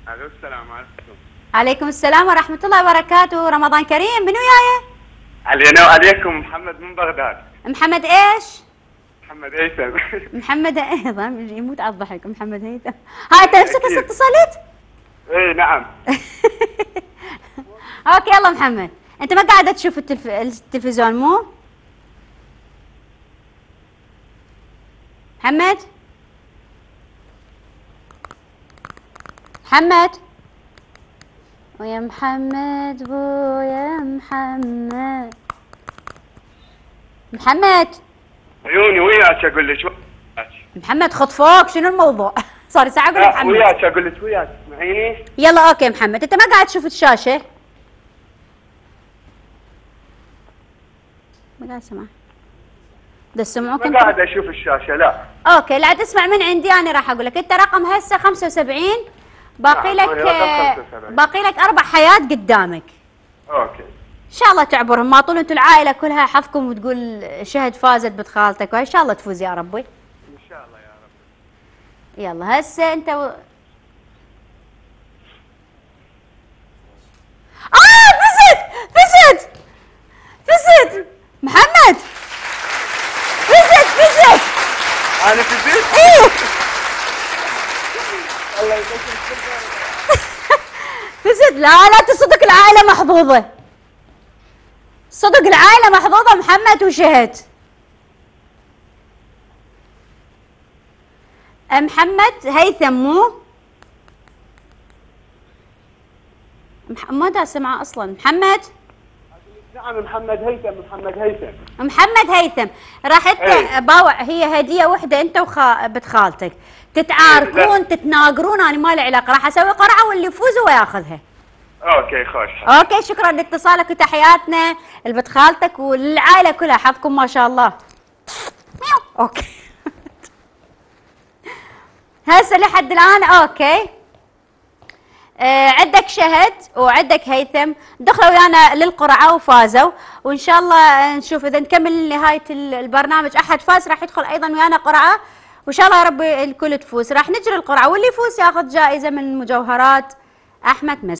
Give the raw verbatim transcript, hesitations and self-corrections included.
الو السلام عليكم. عليكم السلام ورحمة الله وبركاته، رمضان كريم. منو جاية؟ علينا وعليكم، محمد من بغداد. محمد ايش؟ محمد هيثم. محمد ايضا يموت على الضحك. محمد هيثم. هاي انت نفسك هسه اتصلت؟ اي نعم. اوكي يلا محمد، انت ما قاعدة تشوف التلف... التلفزيون مو؟ محمد؟ محمد؟ ويا محمد بو يا محمد. محمد عيوني وياك اقول لك وياك. محمد خذ فوق، شنو الموضوع؟ صار ساعة اقول لك محمد. وياك اقول لك وياك، تسمعيني؟ يلا اوكي محمد، انت ما قاعد تشوف الشاشة؟ ما قاعد اسمع. ده سمعوك؟ ما قاعد اشوف الشاشة لا. اوكي لا تسمع من عندي، انا راح اقول لك انت رقم هسه خمسة وسبعين، باقي لك باقي لك اربع حياة قدامك. اوكي. ان شاء الله تعبرهم، ما طول انتم العائلة كلها حظكم وتقول شهد فازت بنت خالتك، وان شاء الله تفوز يا ربي. ان شاء الله يا رب. يلا هسه انت و... اه فزت فزت فزت محمد، فزت فزت. انا فزت؟ ايه الله يسلمك. فزت. لا لا تصدق العائلة محظوظة، صدق العائلة محظوظة. محمد وشهد. محمد هيثم مو؟ مح... ما دا سمعه اصلا. محمد؟ نعم محمد هيثم. محمد هيثم. محمد هيثم. راح انت باوع، هي هدية وحدة انت وخا بنت خالتك، تتعاركون تتناقرون، انا ما لي علاقة، راح اسوي قرعة واللي يفوز هو ياخذها. اوكي خوش. اوكي شكرا لاتصالك وتحياتنا لبنت خالتك والعائلة كلها، حظكم ما شاء الله. اوكي. هسه لحد الان اوكي. آه عندك شهد وعندك هيثم دخلوا ويانا للقرعه وفازوا، وان شاء الله نشوف اذا نكمل نهايه البرنامج احد فاز راح يدخل ايضا ويانا قرعه، وان شاء الله يا رب الكل تفوز. راح نجري القرعه واللي يفوز ياخذ جائزه من مجوهرات احمد مز